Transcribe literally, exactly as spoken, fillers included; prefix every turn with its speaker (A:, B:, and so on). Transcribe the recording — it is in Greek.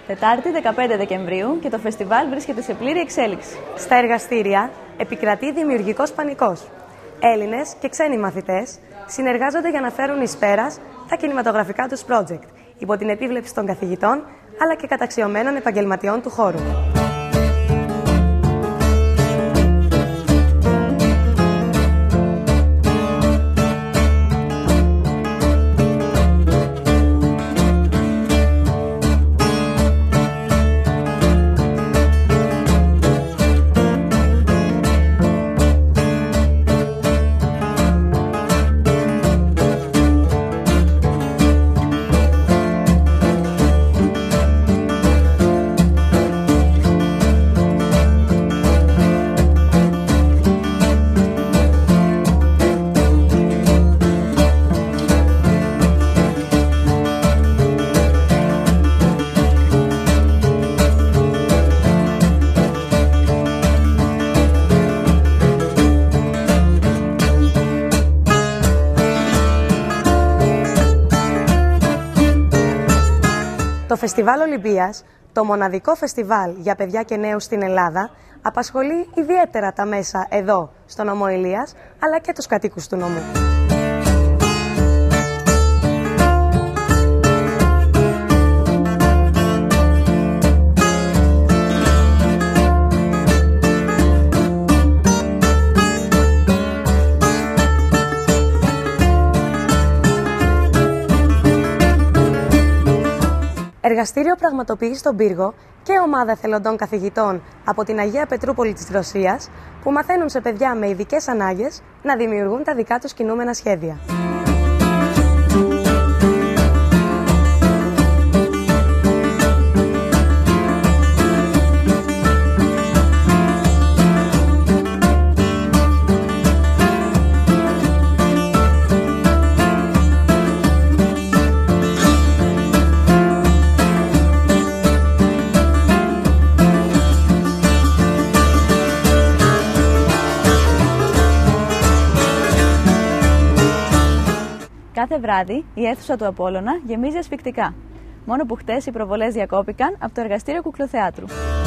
A: Τετάρτη δεκαπέντε Δεκεμβρίου και το φεστιβάλ βρίσκεται σε πλήρη εξέλιξη.
B: Στα εργαστήρια επικρατεί δημιουργικός πανικός. Έλληνες και ξένοι μαθητές συνεργάζονται για να φέρουν εις πέρας τα κινηματογραφικά τους project, υπό την επίβλεψη των καθηγητών αλλά και καταξιωμένων επαγγελματιών του χώρου. Το Φεστιβάλ Ολυμπίας, το μοναδικό φεστιβάλ για παιδιά και νέους στην Ελλάδα, απασχολεί ιδιαίτερα τα μέσα εδώ, στο νομό Ηλίας, αλλά και τους κατοίκους του νομού. Εργαστήριο πραγματοποιεί στον Πύργο και ομάδα εθελοντών καθηγητών από την Αγία Πετρούπολη της Ρωσίας που μαθαίνουν σε παιδιά με ειδικές ανάγκες να δημιουργούν τα δικά τους κινούμενα σχέδια.
A: Κάθε βράδυ η αίθουσα του Απόλλωνα γεμίζει ασφυκτικά. Μόνο που χτες οι προβολές διακόπηκαν από το εργαστήριο κουκλοθεάτρου.